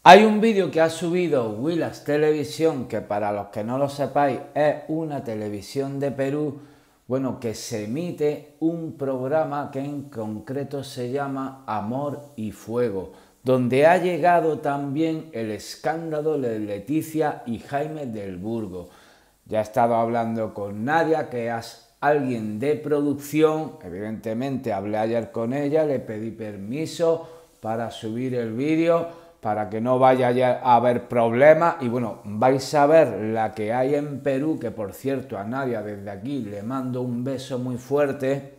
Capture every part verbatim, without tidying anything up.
Hay un vídeo que ha subido Willax Televisión, que para los que no lo sepáis es una televisión de Perú, bueno, que se emite un programa que en concreto se llama Amor y Fuego, donde ha llegado también el escándalo de Leticia y Jaime del Burgo. Ya he estado hablando con Nadia, que es alguien de producción, evidentemente hablé ayer con ella, le pedí permiso para subir el vídeo, para que no vaya a haber problemas, y bueno, vais a ver la que hay en Perú, que por cierto a Nadia desde aquí le mando un beso muy fuerte.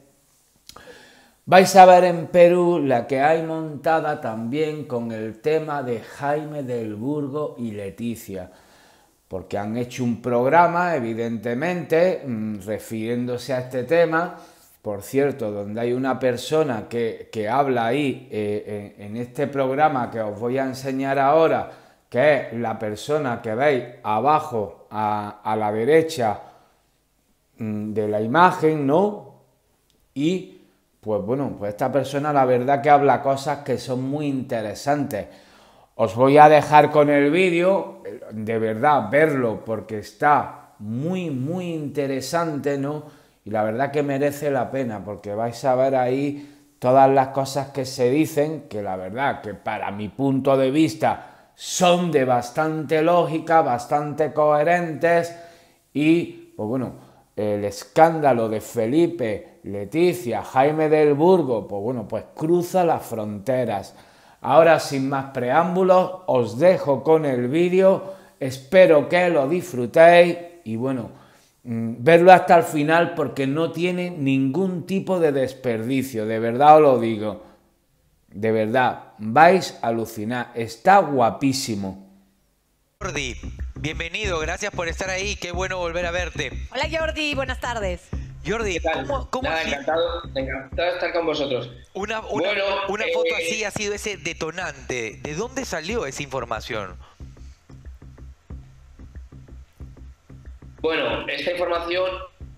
Vais a ver en Perú la que hay montada también con el tema de Jaime del Burgo y Leticia, porque han hecho un programa, evidentemente, mmm, refiriéndose a este tema. Por cierto, donde hay una persona que, que habla ahí eh, en, en este programa que os voy a enseñar ahora, que es la persona que veis abajo a, a la derecha mmm, de la imagen, ¿no? Y pues bueno, pues esta persona la verdad que habla cosas que son muy interesantes. Os voy a dejar con el vídeo, de verdad, verlo, porque está muy, muy interesante, ¿no? Y la verdad que merece la pena, porque vais a ver ahí todas las cosas que se dicen, que la verdad que para mi punto de vista son de bastante lógica, bastante coherentes, y pues bueno, el escándalo de Felipe, Leticia, Jaime del Burgo, pues bueno, pues cruza las fronteras. Ahora, sin más preámbulos, os dejo con el vídeo, espero que lo disfrutéis y bueno, verlo hasta el final porque no tiene ningún tipo de desperdicio, de verdad os lo digo, de verdad, vais a alucinar, está guapísimo. Jordi, bienvenido, gracias por estar ahí, qué bueno volver a verte. Hola Jordi, buenas tardes. Jordi, ¿cómo, cómo Nada, así? encantado, encantado de estar con vosotros. Una, una, bueno, una eh, foto así ha sido ese detonante. ¿De dónde salió esa información? Bueno, esta información,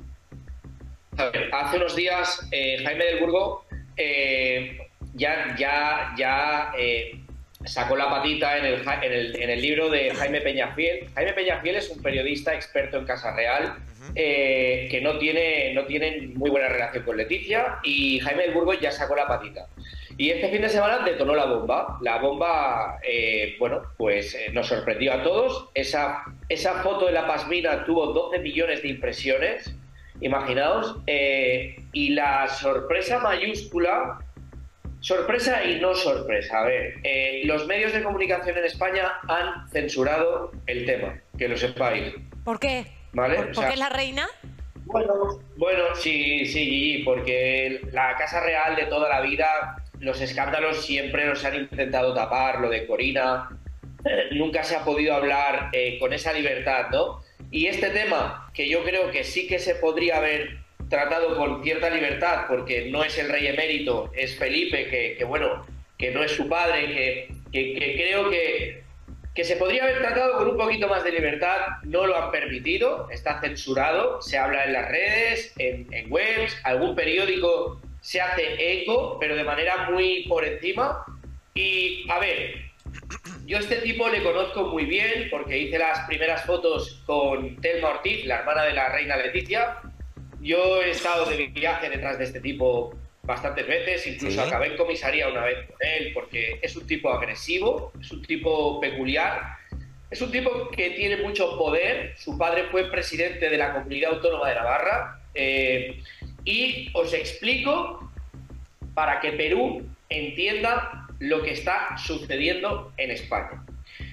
a ver, hace unos días eh, Jaime del Burgo eh, ya, ya, ya eh, sacó la patita en el, en, el, en el libro de Jaime Peñafiel. Jaime Peñafiel es un periodista experto en Casa Real, eh, que no tiene, no tiene muy buena relación con Leticia, y Jaime del Burgo ya sacó la patita. Y este fin de semana detonó la bomba. La bomba, eh, bueno, pues eh, nos sorprendió a todos. Esa, esa foto de la pasmina tuvo doce millones de impresiones, imaginaos, eh, y la sorpresa mayúscula, sorpresa y no sorpresa. A ver, eh, los medios de comunicación en España han censurado el tema, que lo sepáis. ¿Por qué? ¿Vale? ¿Por, O sea, ¿Porque es la reina? Bueno, bueno, sí, sí, Gigi, porque la Casa Real de toda la vida, los escándalos siempre los han intentado tapar, lo de Corina, eh, nunca se ha podido hablar eh, con esa libertad, ¿no? Y este tema, que yo creo que sí que se podría haber tratado con cierta libertad, porque no es el rey emérito, es Felipe, que, que bueno, que no es su padre, que, que, que creo que, que se podría haber tratado con un poquito más de libertad, no lo han permitido, está censurado, se habla en las redes, en, en webs, algún periódico se hace eco, pero de manera muy por encima. Y, a ver, yo a este tipo le conozco muy bien porque hice las primeras fotos con Telma Ortiz, la hermana de la reina Leticia. Yo he estado de viaje detrás de este tipo bastantes veces, incluso ¿Sí? acabé en comisaría una vez con él, porque es un tipo agresivo, es un tipo peculiar, es un tipo que tiene mucho poder. Su padre fue presidente de la Comunidad Autónoma de Navarra, eh, y os explico para que Perú entienda lo que está sucediendo en España.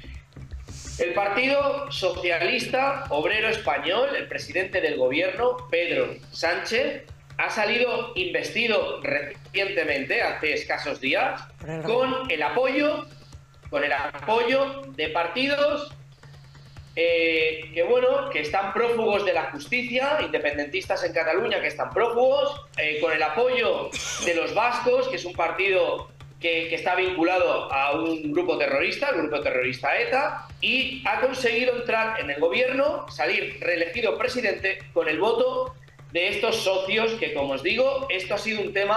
El Partido Socialista Obrero Español, el presidente del gobierno, Pedro Sánchez, ha salido investido recientemente, hace escasos días, con el apoyo, con el apoyo de partidos eh, que, bueno, que están prófugos de la justicia, independentistas en Cataluña que están prófugos, eh, con el apoyo de los vascos, que es un partido que, que está vinculado a un grupo terrorista, el grupo terrorista ETA, y ha conseguido entrar en el gobierno, salir reelegido presidente con el voto de estos socios, que, como os digo, esto ha sido un tema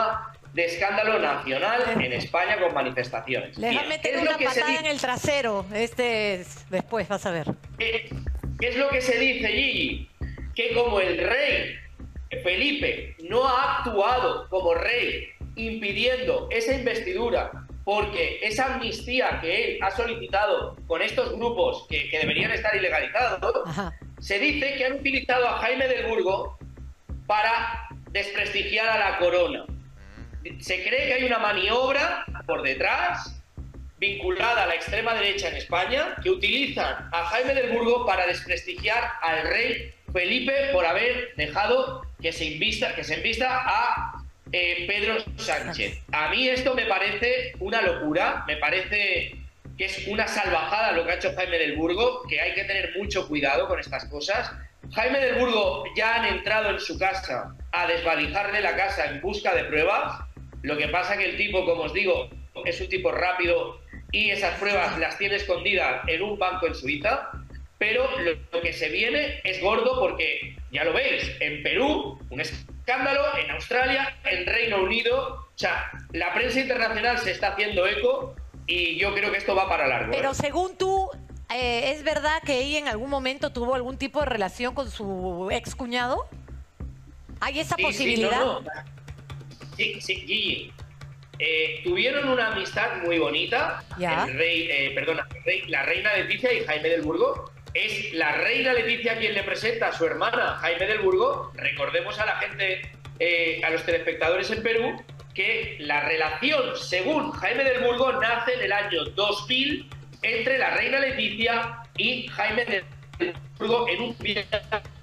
de escándalo nacional en España con manifestaciones. Les va a meter una patada en el trasero. Este es... después, vas a ver. ¿Qué, ¿Qué es lo que se dice, Gigi? Que como el rey Felipe no ha actuado como rey impidiendo esa investidura, porque esa amnistía que él ha solicitado con estos grupos que, que deberían estar ilegalizados, Ajá. se dice que han utilizado a Jaime del Burgo para desprestigiar a la corona. Se cree que hay una maniobra por detrás vinculada a la extrema derecha en España que utilizan a Jaime del Burgo para desprestigiar al rey Felipe por haber dejado que se invista, que se invista a eh, Pedro Sánchez. A mí esto me parece una locura, me parece que es una salvajada lo que ha hecho Jaime del Burgo, que hay que tener mucho cuidado con estas cosas. Jaime del Burgo ya han entrado en su casa a desvalijarle la casa en busca de pruebas. Lo que pasa que el tipo, como os digo, es un tipo rápido y esas pruebas las tiene escondidas en un banco en Suiza. Pero lo, lo que se viene es gordo porque, ya lo veis, en Perú, un escándalo, en Australia, en Reino Unido. O sea, la prensa internacional se está haciendo eco y yo creo que esto va para largo. Pero ¿eh? según tú, eh, ¿es verdad que ella en algún momento tuvo algún tipo de relación con su ex cuñado? ¿Hay esa sí, posibilidad? Sí, no, no. sí, sí, Gigi. Eh, tuvieron una amistad muy bonita. ¿Ya? El rey, eh, perdona, el rey, la reina Leticia y Jaime del Burgo. Es la reina Leticia quien le presenta a su hermana Jaime del Burgo. Recordemos a la gente, eh, a los telespectadores en Perú, que la relación, según Jaime del Burgo, nace en el año dos mil entre la reina Leticia y Jaime del Burgo en un viaje.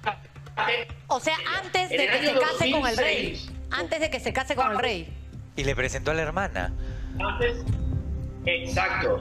O sea, antes de que se case con el rey. Antes de que se case con el rey. Y le presentó a la hermana. Antes, exacto.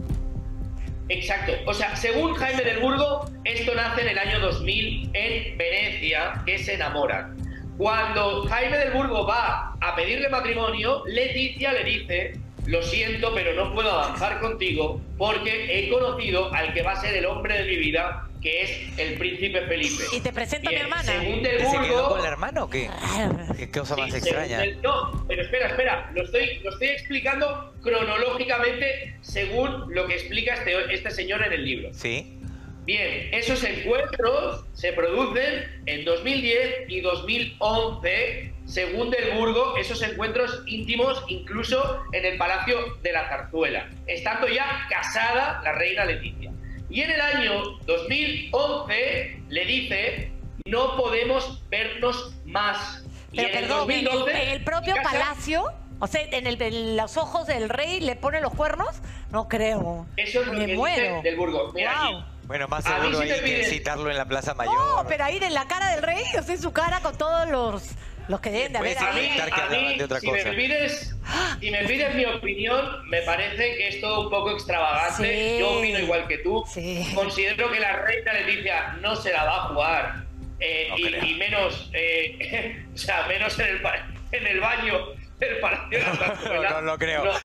Exacto. O sea, según Jaime del Burgo, esto nace en el año dos mil en Venecia, que se enamoran. Cuando Jaime del Burgo va a pedirle matrimonio, Leticia le dice: lo siento, pero no puedo avanzar contigo porque he conocido al que va a ser el hombre de mi vida, que es el príncipe Felipe. Y te presenta Bien, a mi hermana. Según del ¿Se quedó Burgo, con la hermana o qué? ¿Qué cosa sí, más extraña? Del, no, pero espera, espera. Lo estoy, lo estoy explicando cronológicamente según lo que explica este, este señor en el libro. Sí. Bien, esos encuentros se producen en dos mil diez y dos mil once, según del Burgo, esos encuentros íntimos incluso en el Palacio de la Zarzuela, estando ya casada la reina Leticia. Y en el año dos mil once le dice: no podemos vernos más. Pero y en perdón, el, en el, en el propio casa, palacio, o sea, en, el, en los ojos del rey le pone los cuernos, no creo. Eso es lo Me que muero. dice del Burgo. Mira, Wow. aquí, Bueno, más A mí seguro sí hay te que piden- citarlo en la Plaza Mayor. No, pero ahí en la cara del rey, o sea, en su cara con todos los, los que deben de haber Pues a mí, ahí. inventar que a hablaban mí, de otra si, cosa. Me pides, si me pides mi opinión, me parece que es todo un poco extravagante. Sí. Yo opino igual que tú. Sí. Considero que la reina Leticia no se la va a jugar. eh, No y, creo. y menos, eh, o sea, menos en el, pa- en el baño del Palacio de la Zarzuela. No, no lo creo. No,